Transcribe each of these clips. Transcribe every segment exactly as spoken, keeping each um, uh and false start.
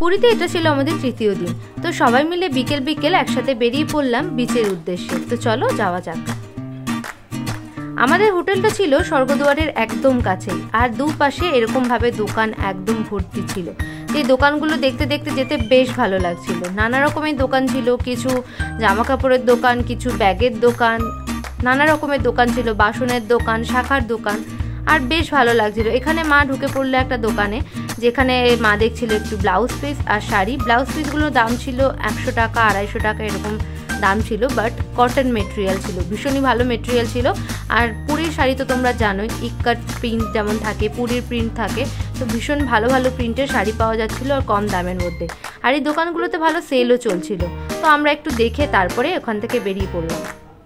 পুরীতে এটা ছিল আমাদের তৃতীয় দিন। তো সবাই মিলে বিকেল বিকেল একসাথে বেরিয়ে পড়লাম বিচের উদ্দেশ্যে। তো চলো যাওয়া যাক। আমাদের হোটেলটা ছিল স্বর্গদুয়ারের একদম কাছেই, আর দুপাশে এরকমভাবে দোকান একদম ভর্তি ছিল। এই দোকানগুলো দেখতে দেখতে যেতে বেশ ভালো লাগছিল। নানা রকমের দোকান ছিল, কিছু জামা কাপড়ের দোকান, কিছু ব্যাগের দোকান, নানা রকমের দোকান ছিল, বাসনের দোকান, শাখার দোকান, আর বেশ ভালো লাগছিল। এখানে মা ঢুকে পড়লো একটা দোকানে, যেখানে মা দেখছিল একটু ব্লাউজ পিস আর শাড়ি। ব্লাউজ পিসগুলোর দাম ছিল একশো টাকা, আড়াইশো টাকা এরকম দাম ছিল, বাট কটন মেটেরিয়াল ছিল, ভীষণই ভালো মেটেরিয়াল ছিল। আর পুরীর শাড়ি তো তোমরা জানোই, ইক্কাট প্রিন্ট যেমন থাকে, পুরীর প্রিন্ট থাকে, তো ভীষণ ভালো ভালো প্রিন্টের শাড়ি পাওয়া যাচ্ছিলো আর কম দামের মধ্যে। আর এই দোকানগুলোতে ভালো সেলও চলছিল। তো আমরা একটু দেখে তারপরে ওখান থেকে বেরিয়ে পড়লাম।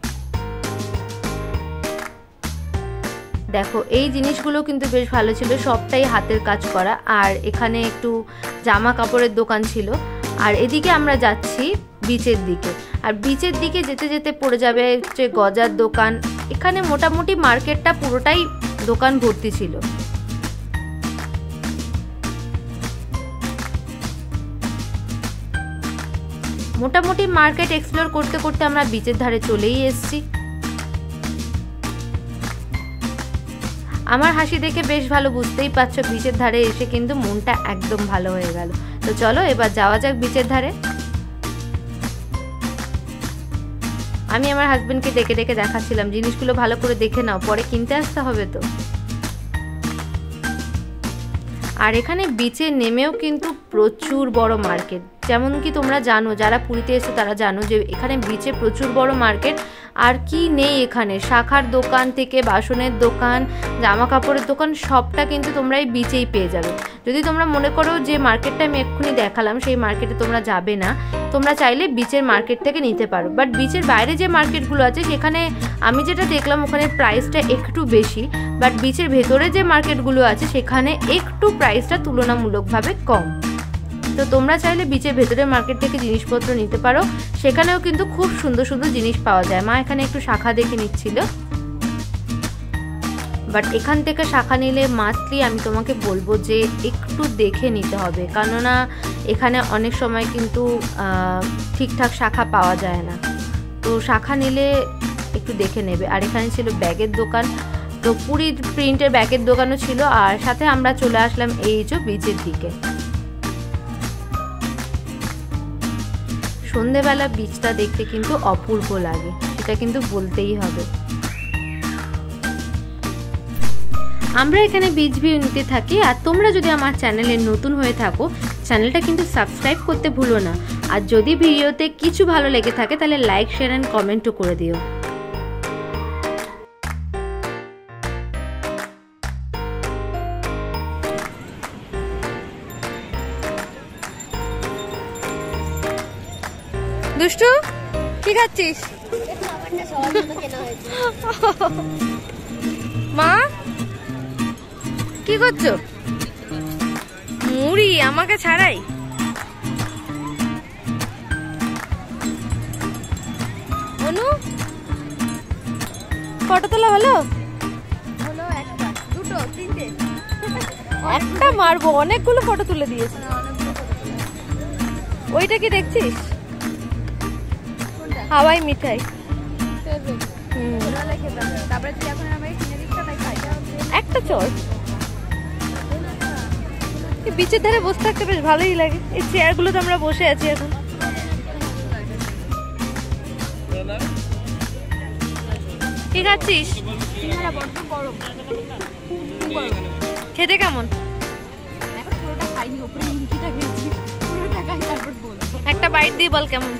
দেখো এই জিনিসগুলো কিন্তু বেশ ভালো ছিল, সবটাই হাতের কাজ করা। আর এখানে একটু জামা কাপড়ের দোকান ছিল। আর এদিকে আমরা যাচ্ছি বিচের দিকে, আর বিচের দিকে যেতে যেতে পড়ে যাবে হচ্ছে গজার দোকান। এখানে মোটামুটি মার্কেটটা পুরোটাই দোকান ভর্তি ছিল। মোটামুটি মার্কেট এক্সপ্লোর করতে করতে আমরা বিচের ধারে চলেই এসেছি। আমার হাসি দেখে বেশ ভালো বুঝতেই পারছো, বিচের ধারে এসে কিন্তু মনটা একদম ভালো হয়ে গেল। তো চলো এবার যাওয়া যাক বিচের ধারে। আমি আমার হাজবেন্ডকে ডেকে ডেকে দেখাচ্ছিলাম, জিনিসগুলো ভালো করে দেখে নাও, পরে কিনতে আসতে হবে তো। আর এখানে বিচে নেমেও কিন্তু প্রচুর বড় মার্কেট, যেমন কি তোমরা জানো, যারা পুরীতে এসে তারা জানো যে এখানে বিচে প্রচুর বড় মার্কেট। আর কি নেই এখানে, শাখার দোকান থেকে বাসনের দোকান, জামা কাপড়ের দোকান, সবটা কিন্তু তোমরা এই বিচেই পেয়ে যাবে। যদি তোমরা মনে করো যে মার্কেটটা আমি এক্ষুনি দেখালাম সেই মার্কেটে তোমরা যাবে না, তোমরা চাইলে বিচের মার্কেট থেকে নিতে পারো। বাট বিচের বাইরে যে মার্কেটগুলো আছে সেখানে আমি যেটা দেখলাম ওখানে প্রাইসটা একটু বেশি, বাট বিচের ভেতরে যে মার্কেটগুলো আছে সেখানে একটু প্রাইসটা তুলনামূলকভাবে কম। তো তোমরা চাইলে বিচের ভেতরের মার্কেট থেকে জিনিসপত্র নিতে পারো, সেখানেও কিন্তু খুব সুন্দর সুন্দর জিনিস পাওয়া যায়। মা এখানে একটু শাখা দেখে নিচ্ছিল, বাট এখান থেকে শাখা নিলে মাস্টলি আমি তোমাকে বলবো যে একটু দেখে নিতে হবে, কেননা এখানে অনেক সময় কিন্তু ঠিকঠাক শাখা পাওয়া যায় না। তো শাখা নিলে একটু দেখে নেবে। আর এখানে ছিল ব্যাগের দোকান, তো পুরীর প্রিন্টের ব্যাগের দোকানও ছিল। আর সাথে আমরা চলে আসলাম এই যে বিচের দিকে। সন্ধেবেলা বিচটা দেখতে কিন্তু অপূর্ব লাগে, সেটা কিন্তু বলতেই হবে। আমরা এখানে বিচ ভিউ নিতে থাকি। আর তোমরা যদি আমার চ্যানেলে নতুন হয়ে থাকো, চ্যানেলটা কিন্তু সাবস্ক্রাইব করতে ভুলো না। আর যদি ভিডিওতে কিছু ভালো লেগে থাকে তাহলে লাইক, শেয়ার অ্যান্ড কমেন্টও করে দিও। দুষ্টু কি খাচ্ছিস? মা কি করছো? মুড়ি আমাকে ছাড়াই? অনু ফটো তোলা হলো? হলো একটা, দুটো, তিনটে। একটা মারবো, অনেকগুলো ফটো তুলে দিয়েছে। ওইটা কি দেখছিস? হাওয়াই মিঠাই। একটা চল, বিচের ধারে বসে থাকতে বেশ ভালোই লাগে। এই চেয়ার গুলোতে আমরা বসে আছি এখন। কি খাচ্ছিস? খেতে কেমন? একটা বাইট দিয়ে বল কেমন।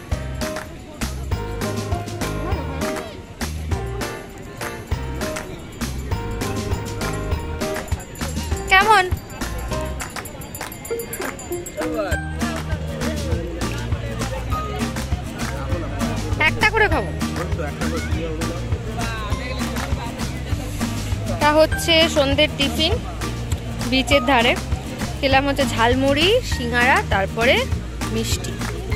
কেমন? একটা করে খাবো। তা হচ্ছে সন্ধ্যের টিফিন বিচের ধারে খেলাম, হচ্ছে ঝালমুড়ি, সিঙ্গারা, তারপরে মিষ্টি।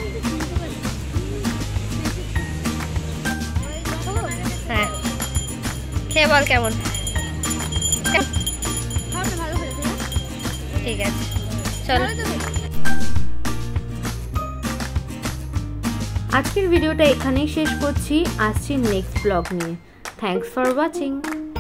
হ্যাঁ খেয়ে বল কেমন। ঠিক আছে চলো। আজকের ভিডিওটা এখানেই শেষ করছি, আসছি নেক্সট ব্লগ নিয়ে। Thanks for watching.